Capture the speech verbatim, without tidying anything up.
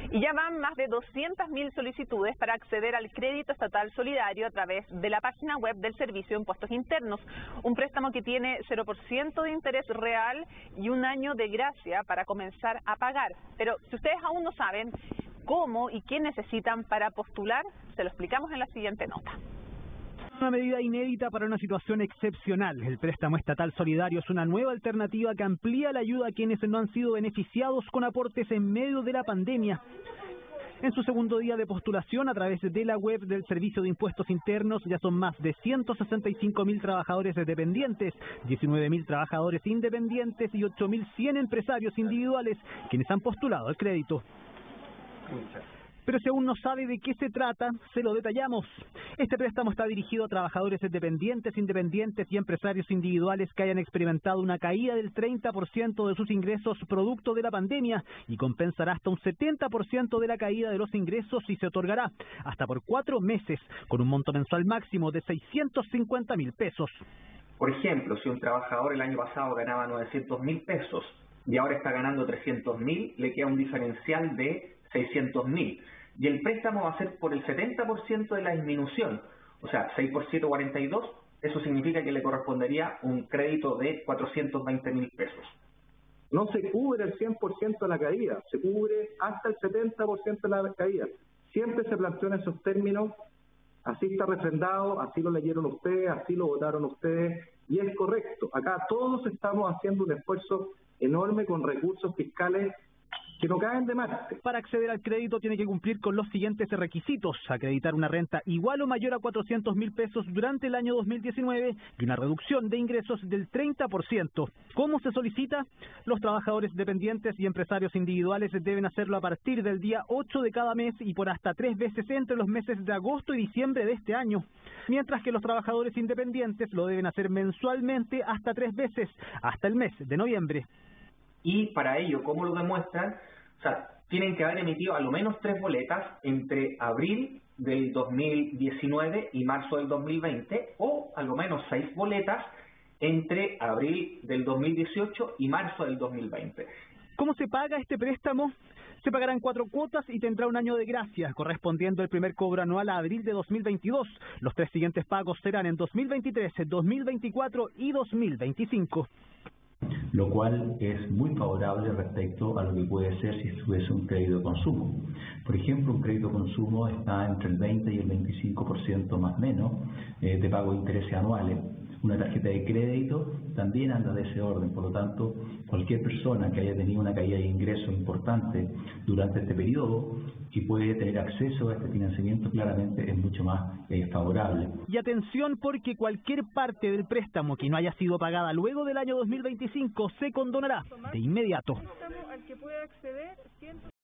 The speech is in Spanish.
Y ya van más de doscientas mil solicitudes para acceder al crédito estatal solidario a través de la página web del Servicio de Impuestos Internos. Un préstamo que tiene cero por ciento de interés real y un año de gracia para comenzar a pagar. Pero si ustedes aún no saben cómo y qué necesitan para postular, se lo explicamos en la siguiente nota. Una medida inédita para una situación excepcional. El préstamo estatal solidario es una nueva alternativa que amplía la ayuda a quienes no han sido beneficiados con aportes en medio de la pandemia. En su segundo día de postulación a través de la web del Servicio de Impuestos Internos ya son más de ciento sesenta y cinco mil trabajadores dependientes, diecinueve mil trabajadores independientes y ocho mil cien empresarios individuales quienes han postulado al crédito. Pero si aún no sabe de qué se trata, se lo detallamos. Este préstamo está dirigido a trabajadores dependientes, independientes y empresarios individuales que hayan experimentado una caída del treinta por ciento de sus ingresos producto de la pandemia y compensará hasta un setenta por ciento de la caída de los ingresos y se otorgará hasta por cuatro meses con un monto mensual máximo de seiscientos cincuenta mil pesos. Por ejemplo, si un trabajador el año pasado ganaba novecientos mil pesos y ahora está ganando trescientos mil, le queda un diferencial de seiscientos mil. Y el préstamo va a ser por el setenta por ciento de la disminución, o sea, seis por siete, cuarenta y dos, eso significa que le correspondería un crédito de cuatrocientos veinte mil pesos. No se cubre el cien por ciento de la caída, se cubre hasta el setenta por ciento de la caída. Siempre se planteó en esos términos, así está refrendado, así lo leyeron ustedes, así lo votaron ustedes, y es correcto. Acá todos estamos haciendo un esfuerzo enorme con recursos fiscales que no caen de Marte. Para acceder al crédito tiene que cumplir con los siguientes requisitos: acreditar una renta igual o mayor a cuatrocientos mil pesos durante el año dos mil diecinueve y una reducción de ingresos del treinta por ciento. ¿Cómo se solicita? Los trabajadores dependientes y empresarios individuales deben hacerlo a partir del día ocho de cada mes y por hasta tres veces entre los meses de agosto y diciembre de este año, mientras que los trabajadores independientes lo deben hacer mensualmente hasta tres veces, hasta el mes de noviembre. Y para ello, ¿cómo lo demuestran? O sea, tienen que haber emitido a lo menos tres boletas entre abril del dos mil diecinueve y marzo del dos mil veinte, o a lo menos seis boletas entre abril del dos mil dieciocho y marzo del dos mil veinte. ¿Cómo se paga este préstamo? Se pagarán cuatro cuotas y tendrá un año de gracia, correspondiendo el primer cobro anual a abril de dos mil veintidós. Los tres siguientes pagos serán en dos mil veintitrés, dos mil veinticuatro y dos mil veinticinco. Lo cual es muy favorable respecto a lo que puede ser si estuviese un crédito de consumo. Por ejemplo, un crédito de consumo está entre el veinte y el veinticinco por ciento más o menos eh, de pago de intereses anuales. Una tarjeta de crédito también anda de ese orden, por lo tanto, cualquier persona que haya tenido una caída de ingresos importante durante este periodo y puede tener acceso a este financiamiento, claramente es mucho más eh, favorable. Y atención, porque cualquier parte del préstamo que no haya sido pagada luego del año dos mil veinticinco se condonará de inmediato.